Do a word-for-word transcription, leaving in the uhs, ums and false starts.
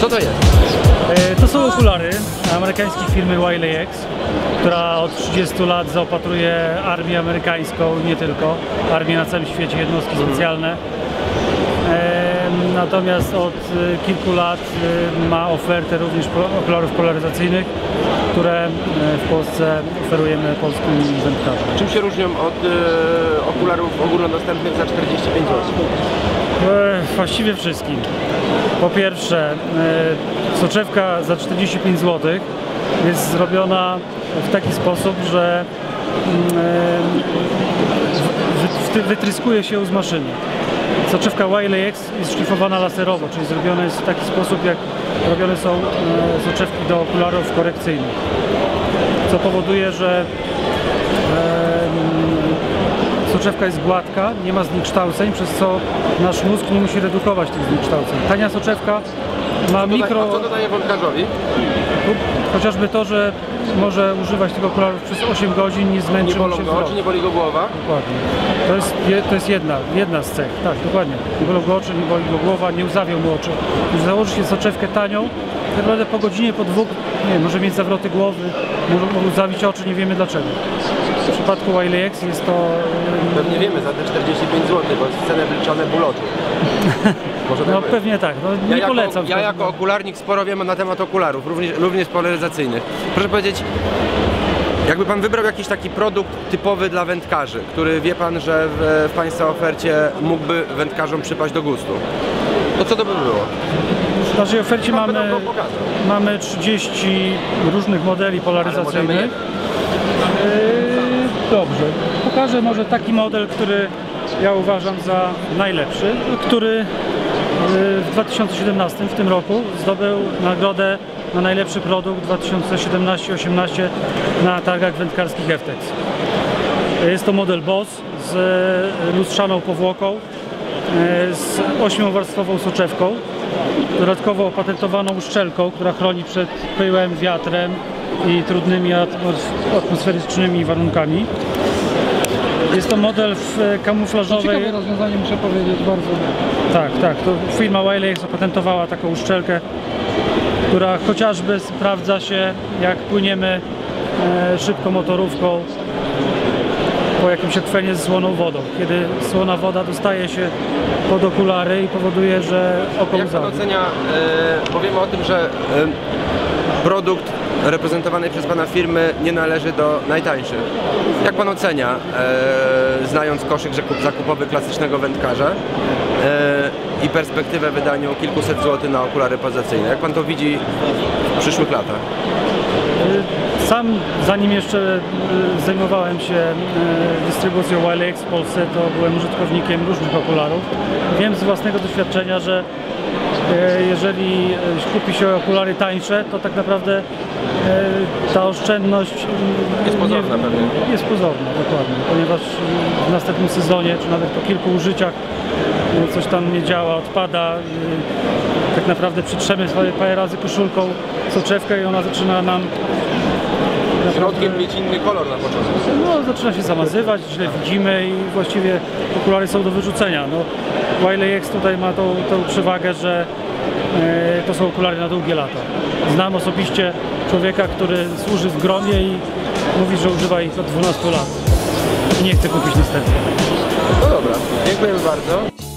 Co to jest? To są okulary amerykańskiej firmy Wiley-X, która od trzydziestu lat zaopatruje armię amerykańską, nie tylko, armię na całym świecie, jednostki specjalne. Natomiast od kilku lat ma ofertę również okularów polaryzacyjnych, które w Polsce oferujemy polskim wędkarzom. Czym się różnią od e, okularów ogólnodostępnych za czterdzieści pięć złotych? E, właściwie wszystkim. Po pierwsze, e, soczewka za czterdzieści pięć złotych jest zrobiona w taki sposób, że e, wytryskuje się z maszyny. Soczewka Wiley-X jest szlifowana laserowo, czyli zrobiona jest w taki sposób, jak robione są e, soczewki do okularów korekcyjnych, co powoduje, że e, soczewka jest gładka, nie ma zniekształceń, przez co nasz mózg nie musi redukować tych zniekształceń. Tania soczewka ma mikro... A co to daje wędkarzowi? Chociażby to, że może używać tych okularów przez osiem godzin, nie zmęczy mu się wzrok. Oczy, nie boli go głowa? Dokładnie. To jest, to jest jedna, jedna z cech, tak, dokładnie. Nie bolą go oczy, nie boli go głowa, nie łzawią mu oczy. Już założy się soczewkę tanią, tak naprawdę po godzinie, po dwóch, nie wiem, może mieć zawroty głowy, może łzawić oczy, nie wiemy dlaczego. W przypadku Wiley-X jest to... Pewnie wiemy za te czterdzieści pięć złotych, bo jest w cenę wliczone ból oczu. Może tak no być. pewnie tak, no, nie ja polecam. Jako, ja jako okularnik sporo wiem na temat okularów, również, również polaryzacyjnych. Proszę powiedzieć, jakby pan wybrał jakiś taki produkt typowy dla wędkarzy, który wie pan, że w, w państwa ofercie mógłby wędkarzom przypaść do gustu, to co to by było? W naszej ofercie mamy, mamy trzydzieści różnych modeli polaryzacyjnych. Yy, dobrze, pokażę może taki model, który ja uważam za najlepszy, który w dwa tysiące siedemnastym, w tym roku, zdobył nagrodę na najlepszy produkt dwa tysiące siedemnaście osiemnaście na targach wędkarskich F T E X. Jest to model Boss z lustrzaną powłoką, z ośmiowarstwową soczewką, dodatkowo opatentowaną uszczelką, która chroni przed pyłem, wiatrem i trudnymi atmosferycznymi warunkami. Jest to model w kamuflażowej... Ciekawe rozwiązanie, muszę powiedzieć, bardzo. Tak, tak. To firma Wiley zapatentowała taką uszczelkę, która chociażby sprawdza się, jak płyniemy e, szybko motorówką po jakimś akwenie z słoną wodą. Kiedy słona woda dostaje się pod okulary i powoduje, że oko Jak pan ocenia, e, powiemy o tym, że e, produkt reprezentowanej przez pana firmy nie należy do najtańszych. Jak pan ocenia, e, znając koszyk zakupowy klasycznego wędkarza e, i perspektywę wydania kilkuset złotych na okulary polaryzacyjne? Jak pan to widzi w przyszłych latach? Sam, zanim jeszcze zajmowałem się dystrybucją Wiley-X w Polsce, to byłem użytkownikiem różnych okularów. Wiem z własnego doświadczenia, że jeżeli kupi się okulary tańsze, to tak naprawdę ta oszczędność jest pozorna, nie, pewnie. Jest pozorna, dokładnie, ponieważ w następnym sezonie, czy nawet po kilku użyciach coś tam nie działa, odpada. Tak naprawdę przytrzemy parę razy koszulką soczewkę i ona zaczyna nam środkiem mieć inny kolor na początku. No, zaczyna się zamazywać, źle widzimy i właściwie okulary są do wyrzucenia. No, Wiley-X tutaj ma tą, tą przewagę, że e, to są okulary na długie lata. Znam osobiście człowieka, który służy w gronie i mówi, że używa ich od dwunastu lat i nie chce kupić następnych. No dobra, dziękujemy bardzo.